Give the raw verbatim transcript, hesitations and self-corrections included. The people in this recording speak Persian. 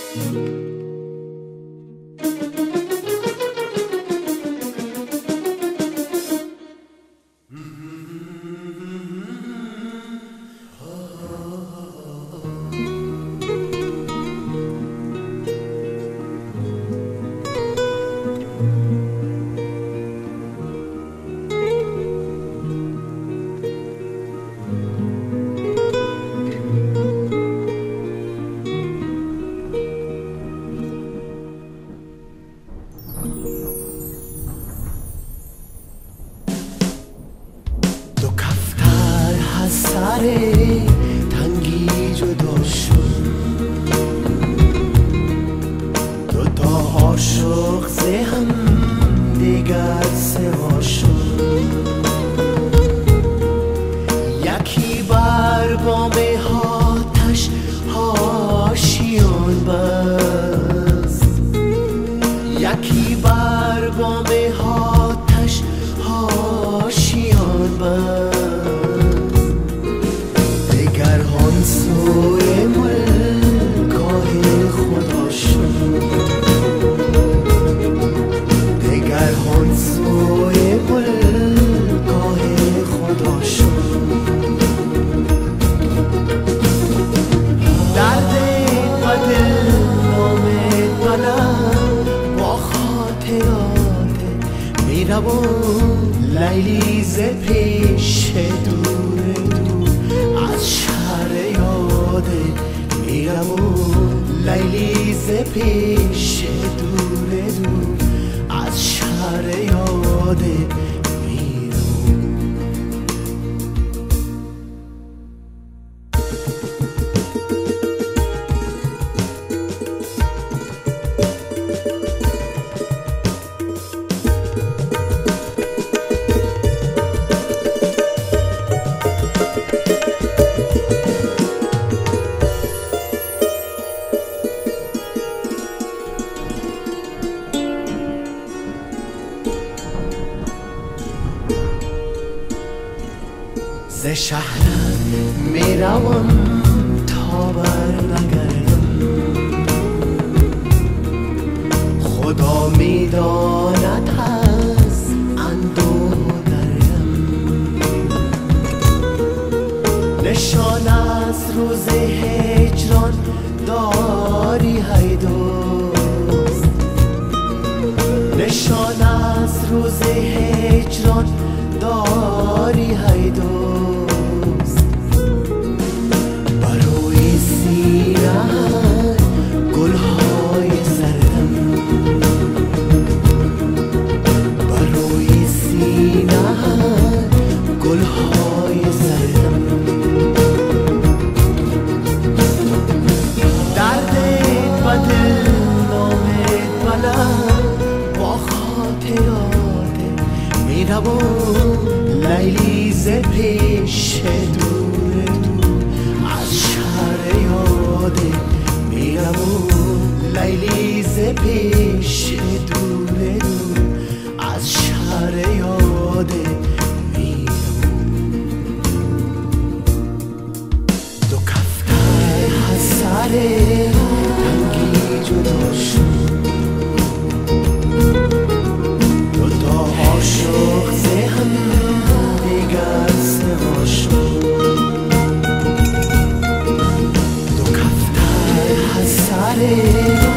سر تنگی جدا شد، دو تا عاشق ز هم دیگر سوا شد. یکی بر بام آتش آشیان بست، یکی بر بام آتش آشیان بست. سوی ملکاه خدا شد، دگر هان سوی ملکاه خدا شد. درد قد نام بلند با خاطرات میرم و لیلی ز پیش دور دور از میرم و لیلی ز پیش دور دور از شهر یاد میرم. ز شهرم میروم تا بر نگردم، خدا میداند از اندوه درم. نشان از روز هجران داری ای دوست، نشان از روز هجران داری ای دوست. بروی سینه گلهای سردم، بروی سینه گلهای سردم. درد بد نامه بلند با خاطرات میرم و لیلی ز پیش دور دور از شهر یاد میرم و لیلی ز پیش دور دور از شهر یاد میرم. دو کفتر از سر تنگی جدا شد، دو تا عاشق ز هم دیگر سوا شد. دو کفتر از سر